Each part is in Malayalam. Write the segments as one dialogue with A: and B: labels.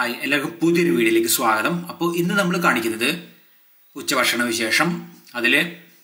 A: ഹായ്, എല്ലാവർക്കും പുതിയൊരു വീഡിയോയിലേക്ക് സ്വാഗതം. അപ്പോൾ ഇന്ന് നമ്മൾ കാണിക്കുന്നത് ഉച്ചഭക്ഷണ വിശേഷം, അതിൽ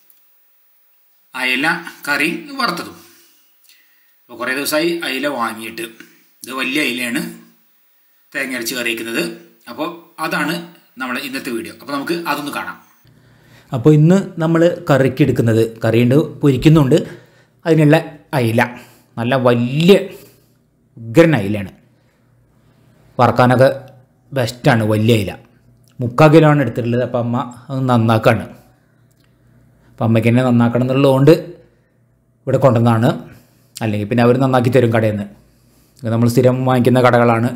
A: അയല കറി വറുത്തതും. അപ്പോൾ കുറേ ദിവസമായി അയല വാങ്ങിയിട്ട്, ഇത് വലിയ അയലയാണ് തേങ്ങ അരച്ച് കറി വയ്ക്കുന്നത്. അപ്പോൾ അതാണ് നമ്മുടെ ഇന്നത്തെ വീഡിയോ. അപ്പോൾ നമുക്ക് അതൊന്ന് കാണാം.
B: അപ്പോൾ ഇന്ന് നമ്മൾ കറിക്ക് എടുക്കുന്നത്, കറിയുണ്ട് പൊരിക്കുന്നുണ്ട്, അതിനുള്ള അയല നല്ല വലിയ ഉഗ്രൻ അയലയാണ്. വറക്കാനൊക്കെ ബെസ്റ്റാണ്. വലിയ അയില 3/4 കിലോ ആണ് എടുത്തിട്ടുള്ളത്. അപ്പം അമ്മ അത് നന്നാക്കാണ്. അപ്പം അമ്മയ്ക്ക് തന്നെ നന്നാക്കണം എന്നുള്ളതുകൊണ്ട് ഇവിടെ കൊണ്ടുവന്നതാണ്. അല്ലെങ്കിൽ പിന്നെ അവർ നന്നാക്കി തരും കടയിൽ നിന്ന്. ഇത് നമ്മൾ സ്ഥിരം വാങ്ങിക്കുന്ന കടകളാണ്.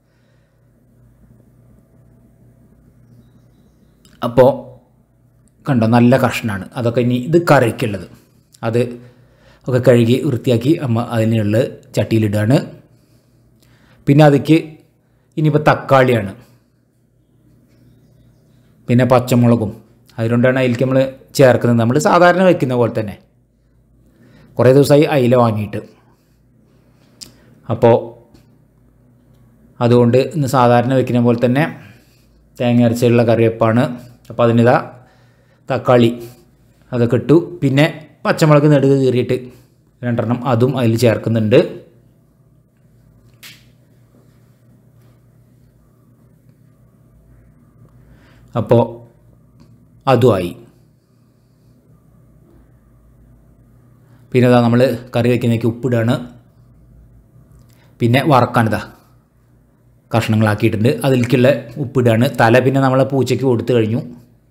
B: അപ്പോൾ കണ്ടോ, നല്ല കഷ്ണമാണ്. അതൊക്കെ ഇനി ഇത് കറിക്കുള്ളത്, അത് ഒക്കെ കഴുകി വൃത്തിയാക്കി അമ്മ അതിനുള്ള ചട്ടിയിലിടുകയാണ്. പിന്നെ അതിക്ക് ഇനിയിപ്പോൾ തക്കാളിയാണ്, പിന്നെ പച്ചമുളകും, അതുകൊണ്ടാണ് അതിലേക്ക് നമ്മൾ ചേർക്കുന്നത്. നമ്മൾ സാധാരണ വയ്ക്കുന്ന പോലെ തന്നെ. കുറേ ദിവസമായി അയില വാങ്ങിയിട്ട്, അപ്പോൾ അതുകൊണ്ട് ഇന്ന് സാധാരണ വയ്ക്കുന്ന പോലെ തന്നെ തേങ്ങ അരച്ചുള്ള കറിവെപ്പാണ്. അപ്പോൾ അതിനിതാ തക്കാളി അതൊക്കെ ഇട്ടു. പിന്നെ പച്ചമുളക് നെടുക് കീറിയിട്ട് 2 അതും അതിൽ ചേർക്കുന്നുണ്ട്. അപ്പോൾ അതുമായി. പിന്നെ ഇതാ നമ്മൾ കറി വയ്ക്കുന്നതിലേക്ക് ഉപ്പിടുകയാണ്. പിന്നെ വറക്കാനിതാ കഷ്ണങ്ങളാക്കിയിട്ടുണ്ട്, അതിലേക്കുള്ള ഉപ്പിടുകയാണ്. തല പിന്നെ നമ്മളെ പൂച്ചയ്ക്ക് കൊടുത്തു കഴിഞ്ഞു.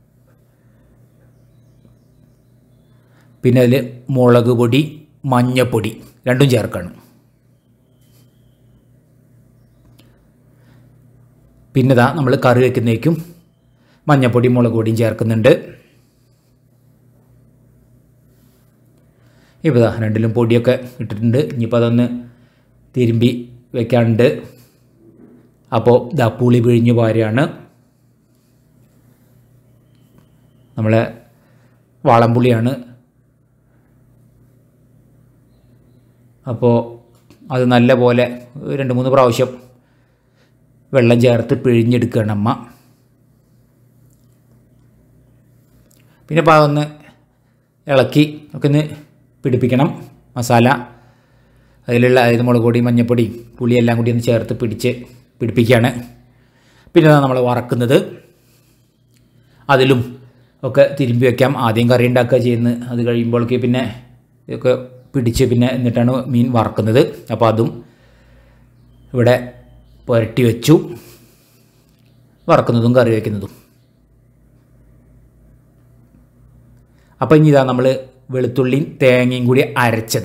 B: പിന്നെ അതിൽ മുളക് പൊടി, മഞ്ഞപ്പൊടി രണ്ടും ചേർക്കണം. പിന്നെ ഇതാ നമ്മൾ കറി വയ്ക്കുന്നതിലേക്കും മഞ്ഞപ്പൊടി മുളക് പൊടിയും ചേർക്കുന്നുണ്ട്. ഇപ്പോൾ ഇതാ രണ്ടിലും പൊടിയൊക്കെ ഇട്ടിട്ടുണ്ട്. ഇനിയിപ്പോൾ അതൊന്ന് തിരുമ്പി വയ്ക്കാനുണ്ട്. അപ്പോൾ ഇതാ പുളി പിഴിഞ്ഞ് പാരുകയാണ്. നമ്മളെ വാളംപുളിയാണ്. അപ്പോൾ അത് നല്ല പോലെ 2-3 പ്രാവശ്യം വെള്ളം ചേർത്ത് പിഴിഞ്ഞെടുക്കുകയാണ് അമ്മ. പിന്നെ അപ്പോൾ അതൊന്ന് ഇളക്കി ഒക്കെ ഒന്ന് പിടിപ്പിക്കണം. മസാല അതിലുള്ള, അതായത് മുളക് പൊടി, മഞ്ഞൾപ്പൊടി, പുളി എല്ലാം കൂടി ഒന്ന് ചേർത്ത് പിടിപ്പിക്കുകയാണ്. പിന്നെ നമ്മൾ വറക്കുന്നത്, അതിലും ഒക്കെ തിരുമ്പി വയ്ക്കാം. ആദ്യം കറി ഉണ്ടാക്കുക ചെയ്യുന്നത്, അത് കഴിയുമ്പോഴേക്ക് പിന്നെ ഇതൊക്കെ പിടിച്ച് പിന്നെ എന്നിട്ടാണ് മീൻ വറക്കുന്നത്. അപ്പോൾ അതും ഇവിടെ പുരട്ടി വെച്ചു, വറക്കുന്നതും കറി വയ്ക്കുന്നതും. അപ്പോൾ ഇനി ഇതാ നമ്മൾ വെളുത്തുള്ളിയും തേങ്ങയും കൂടി അരച്ചത്,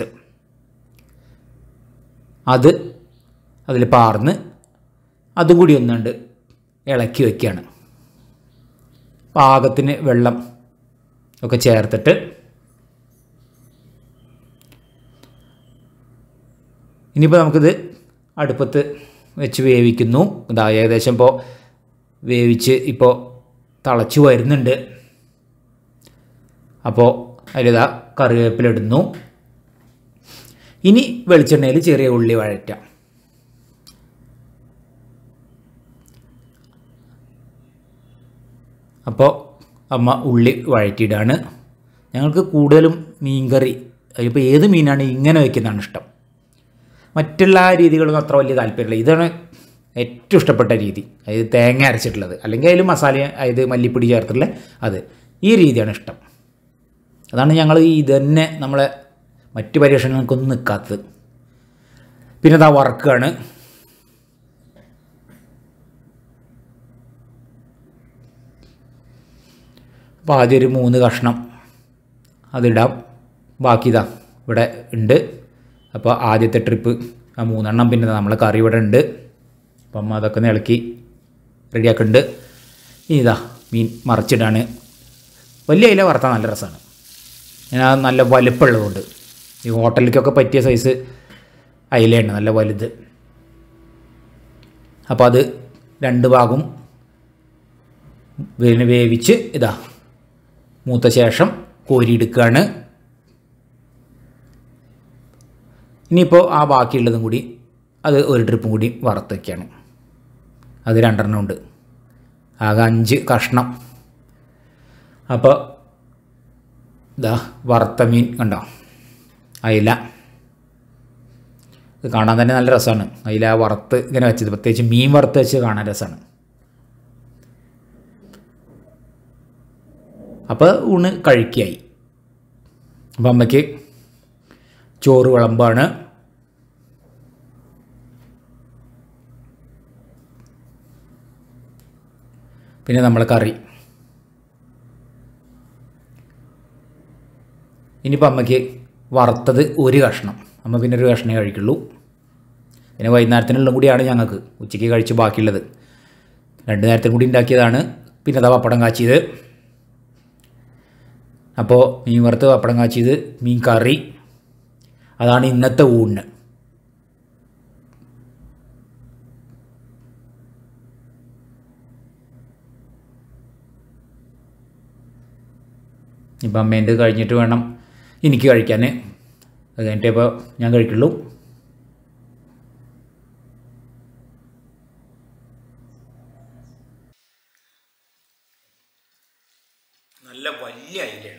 B: അത് അതിൽ പാർന്ന് അതും കൂടി ഒന്നുണ്ട് ഇളക്കി വയ്ക്കുകയാണ്. പാകത്തിന് വെള്ളം ഒക്കെ ചേർത്തിട്ട് ഇനിയിപ്പോൾ നമുക്കിത് അടുപ്പത്ത് വെച്ച് വേവിക്കുന്നു. ഇതാ ഏകദേശം ഇപ്പോൾ വേവിച്ച് ഇപ്പോൾ തിളച്ച് വരുന്നുണ്ട്. അപ്പോൾ അതിലിതാ കറിവേപ്പിലിടുന്നു. ഇനി വെളിച്ചെണ്ണയിൽ ചെറിയ ഉള്ളി വഴറ്റാം. അപ്പോൾ അമ്മ ഉള്ളി വഴറ്റിയിടാണ്. ഞങ്ങൾക്ക് കൂടുതലും മീൻകറി, അതിപ്പോൾ ഏത് മീനാണ് ഇങ്ങനെ വയ്ക്കുന്നതാണ് ഇഷ്ടം. മറ്റുള്ള രീതികളൊന്നും അത്ര വലിയ താല്പര്യമില്ല. ഇതാണ് ഏറ്റവും ഇഷ്ടപ്പെട്ട രീതി, അതായത് തേങ്ങ അരച്ചിട്ടുള്ളത്, അല്ലെങ്കിൽ അതിൽ മസാല, അതായത് മല്ലിപ്പൊടി ചേർത്തിട്ടുള്ള അത്, ഈ രീതിയാണ് ഇഷ്ടം. അതാണ് ഞങ്ങൾ ഇത് തന്നെ നമ്മളെ മറ്റ് പരീക്ഷണങ്ങൾക്കൊന്നും നിൽക്കാത്തത്. പിന്നെ ഇതാ വറക്കുകയാണ്. അപ്പോൾ ആദ്യം ഒരു 3 കഷ്ണം അതിടാം. ബാക്കി ഇതാ ഇവിടെ ഉണ്ട്. അപ്പോൾ ആദ്യത്തെ ട്രിപ്പ് ആ 3 പിന്നെ നമ്മളെ കറി ഇവിടെ ഉണ്ട്. അപ്പം അതൊക്കെ ഒന്ന് ഇളക്കി റെഡിയാക്കുന്നുണ്ട്. ഇനി ഇതാ മീൻ മറിച്ചിടാണ്. വലിയ അയില വറുത്താൽ നല്ല രസമാണ്. ഞാൻ നല്ല വലുപ്പമുള്ളതുകൊണ്ട്, ഈ ഹോട്ടലിലേക്കൊക്കെ പറ്റിയ സൈസ് അയിലയാണ്, നല്ല വലുത്. അപ്പോൾ അത് 2 ഭാഗം വേവിച്ച് ഇതാ മൂത്ത ശേഷം കോരിയെടുക്കുകയാണ്. ഇനിയിപ്പോൾ ആ ബാക്കിയുള്ളതും കൂടി അത് ഒരു ട്രിപ്പും കൂടി വറുത്ത് വയ്ക്കുകയാണ്. അത് 2 ഉണ്ട്. ആകെ 5 കഷ്ണം. അപ്പോൾ ഇതാ വറുത്ത മീൻ കണ്ടോ, അയില. ഇത് കാണാൻ തന്നെ നല്ല രസമാണ്. അയില വറുത്ത് ഇങ്ങനെ വെച്ചത്, പ്രത്യേകിച്ച് മീൻ വറുത്ത് വെച്ച് കാണാൻ രസമാണ്. അപ്പോൾ ഊണ് കഴിക്കായി. അപ്പം അമ്മയ്ക്ക് ചോറ് വിളമ്പാണ്. പിന്നെ നമ്മളെ കറി. ഇനിയിപ്പോൾ അമ്മയ്ക്ക് വറുത്തത് 1 കഷ്ണം. അമ്മ പിന്നെ 1 കഷ്ണമേ കഴിക്കുള്ളൂ. പിന്നെ വൈകുന്നേരത്തിനുള്ള കൂടിയാണ് ഞങ്ങൾക്ക് ഉച്ചയ്ക്ക് കഴിച്ച് ബാക്കിയുള്ളത്. 2 നേരത്തിനും കൂടി ഉണ്ടാക്കിയതാണ്. പിന്നെ അതാ പപ്പടം കാച്ചിയത്. അപ്പോൾ മീൻ വറുത്ത്, പപ്പടം കാച്ചിയത്, മീൻ കറി, അതാണ് ഇന്നത്തെ ഊണിന്. ഇപ്പം അമ്മേൻ്റെ കഴിഞ്ഞിട്ട് വേണം എനിക്ക് കഴിക്കാൻ. അത് കഴിഞ്ഞിട്ടേ ഇപ്പോൾ ഞാൻ കഴിക്കുള്ളൂ.
A: നല്ല വലിയ അയിലയാണ്.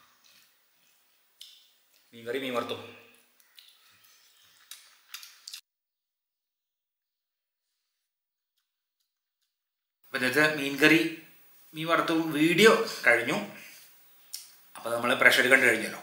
A: മീൻ കറി, മീൻ വറുത്തും. അപ്പോൾ ഇന്നത്തെ മീൻ കറി, മീൻ വറുത്തും വീഡിയോ കഴിഞ്ഞു. അപ്പോൾ നമ്മൾ പ്രഷർ കണ്ടു കഴിഞ്ഞല്ലോ.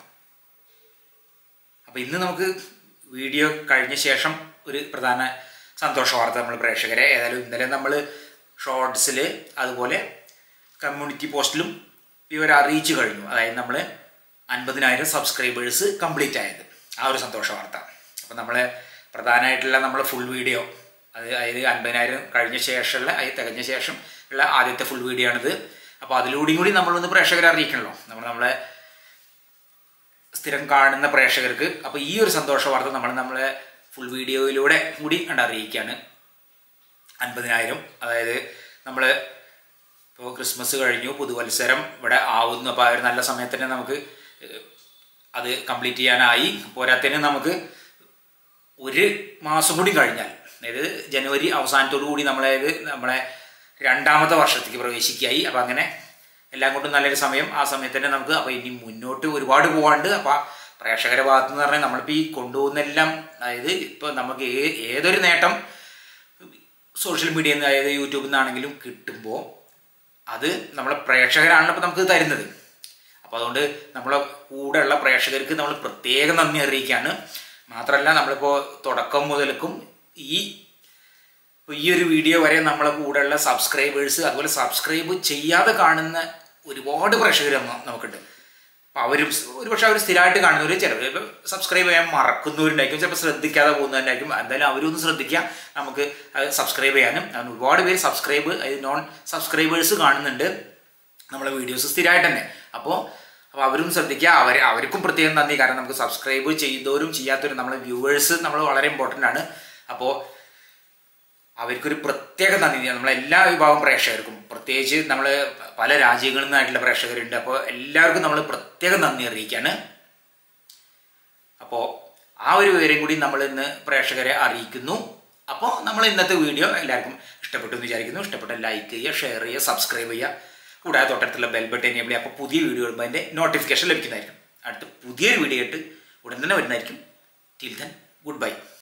A: അപ്പോൾ ഇന്ന് നമുക്ക് വീഡിയോ കഴിഞ്ഞ ശേഷം ഒരു പ്രധാന സന്തോഷ വാർത്ത നമ്മൾ പ്രേക്ഷകരെ, ഏതായാലും ഇന്നലെ നമ്മൾ ഷോർട്സിൽ അതുപോലെ കമ്മ്യൂണിറ്റി പോസ്റ്റിലും വിവരം അറിയിച്ചു കഴിഞ്ഞു. അതായത് നമ്മൾ 50,000 സബ്സ്ക്രൈബേഴ്സ് കംപ്ലീറ്റ് ആയത്, ആ ഒരു സന്തോഷ വാർത്ത. അപ്പോൾ നമ്മൾ പ്രധാനമായിട്ടുള്ള നമ്മൾ ഫുൾ വീഡിയോ, അതായത് 50,000 കഴിഞ്ഞ ശേഷമുള്ള, അത് തികഞ്ഞ ശേഷം ഉള്ള ആദ്യത്തെ ഫുൾ വീഡിയോ ആണിത്. അപ്പോൾ അതിലൂടെയും കൂടി നമ്മളൊന്ന് പ്രേക്ഷകരെ അറിയിക്കണല്ലോ, നമ്മളെ സ്ഥിരം കാണുന്ന പ്രേക്ഷകർക്ക്. അപ്പോൾ ഈ ഒരു സന്തോഷ വാർത്ത നമ്മളെ ഫുൾ വീഡിയോയിലൂടെ കൂടി അറിയിക്കുകയാണ്. 50,000, അതായത് നമ്മൾ ഇപ്പോൾ ക്രിസ്മസ് കഴിഞ്ഞു, പുതുവത്സരം ഇവിടെ ആവുന്നു. അപ്പോൾ ആ ഒരു നല്ല സമയത്ത് തന്നെ നമുക്ക് അത് കംപ്ലീറ്റ് ചെയ്യാനായി. പോരാത്തതിന് നമുക്ക് 1 മാസം കൂടി കഴിഞ്ഞാൽ, അതായത് ജനുവരി അവസാനത്തോടു കൂടി നമ്മളെ 2ാമത്തെ വർഷത്തേക്ക് പ്രവേശിക്കുകയായി. അപ്പോൾ അങ്ങനെ എല്ലാം കൊണ്ടും നല്ലൊരു സമയം. ആ സമയത്ത് തന്നെ നമുക്ക്, അപ്പോൾ ഇനി മുന്നോട്ട് ഒരുപാട് പോകാണ്ട്. അപ്പോൾ പ്രേക്ഷകരുടെ ഭാഗത്ത് നിന്ന് പറഞ്ഞാൽ നമ്മളിപ്പോൾ ഈ കൊണ്ടുപോകുന്നെല്ലാം, അതായത് ഇപ്പോൾ നമുക്ക് ഏതൊരു നേട്ടം സോഷ്യൽ മീഡിയയിൽ നിന്ന്, അതായത് യൂട്യൂബിൽ നിന്നാണെങ്കിലും കിട്ടുമ്പോൾ അത് നമ്മളെ പ്രേക്ഷകരാണല്ലോ ഇപ്പോൾ നമുക്ക് തരുന്നത്. അപ്പോൾ അതുകൊണ്ട് നമ്മളെ കൂടെയുള്ള പ്രേക്ഷകർക്ക് നമ്മൾ പ്രത്യേകം നന്ദി അറിയിക്കുകയാണ്. മാത്രമല്ല, നമ്മളിപ്പോൾ തുടക്കം മുതൽക്കും ഈ ഒരു വീഡിയോ വരെ നമ്മളെ കൂടെയുള്ള സബ്സ്ക്രൈബേഴ്സ്, അതുപോലെ സബ്സ്ക്രൈബ് ചെയ്യാതെ കാണുന്ന ഒരുപാട് പ്രേക്ഷകർ നമുക്കുണ്ട്. അപ്പോൾ അവരും ഒരുപക്ഷെ അവർ സ്ഥിരമായിട്ട് കാണുന്നവർ, ചിലപ്പോൾ സബ്സ്ക്രൈബ് ചെയ്യാൻ മറക്കുന്നവരുണ്ടായിരിക്കും, ചിലപ്പോൾ ശ്രദ്ധിക്കാതെ പോകുന്നവരുണ്ടായിരിക്കും. എന്തായാലും അവരൊന്ന് ശ്രദ്ധിക്കുക, നമുക്ക് സബ്സ്ക്രൈബ് ചെയ്യാനും. അങ്ങനെ ഒരുപാട് പേര് നോൺ സബ്സ്ക്രൈബേഴ്സ് കാണുന്നുണ്ട് നമ്മളെ വീഡിയോസ് സ്ഥിരമായിട്ട് തന്നെ. അപ്പോൾ അവരും ശ്രദ്ധിക്കുക, അവർക്കും പ്രത്യേകം നന്ദി. കാരണം നമുക്ക് സബ്സ്ക്രൈബ് ചെയ്തവരും ചെയ്യാത്തവരും നമ്മളെ വ്യൂവേഴ്സ് നമ്മൾ വളരെ ഇമ്പോർട്ടൻ്റ് ആണ്. അപ്പോൾ അവർക്കൊരു പ്രത്യേക നന്ദി. നമ്മളെല്ലാ വിഭാഗം പ്രേക്ഷകർക്കും, പ്രത്യേകിച്ച് നമ്മൾ പല രാജ്യങ്ങളിൽ നിന്നായിട്ടുള്ള പ്രേക്ഷകരുണ്ട്. അപ്പോൾ എല്ലാവർക്കും നമ്മൾ പ്രത്യേകം നന്ദി അറിയിക്കുകയാണ്. അപ്പോൾ ആ ഒരു വിവരം കൂടി നമ്മൾ ഇന്ന് പ്രേക്ഷകരെ അറിയിക്കുന്നു. അപ്പോൾ നമ്മൾ ഇന്നത്തെ വീഡിയോ എല്ലാവർക്കും ഇഷ്ടപ്പെട്ടു എന്ന് വിചാരിക്കുന്നു. ഇഷ്ടപ്പെട്ട ലൈക്ക് ചെയ്യുക, ഷെയർ ചെയ്യുക, സബ്സ്ക്രൈബ് ചെയ്യുക. കൂടാതെ തൊട്ടടുത്തുള്ള ബെൽ ബട്ടൺ എനേബിൾ ചെയ്യുക. അപ്പോൾ പുതിയ വീഡിയോ ഇടുമ്പോൾ അതിൻ്റെ നോട്ടിഫിക്കേഷൻ ലഭിക്കുന്നതായിരിക്കും. അടുത്ത പുതിയൊരു വീഡിയോ ആയിട്ട് ഉടൻ തന്നെ വരുന്നതായിരിക്കും. Till then, good by.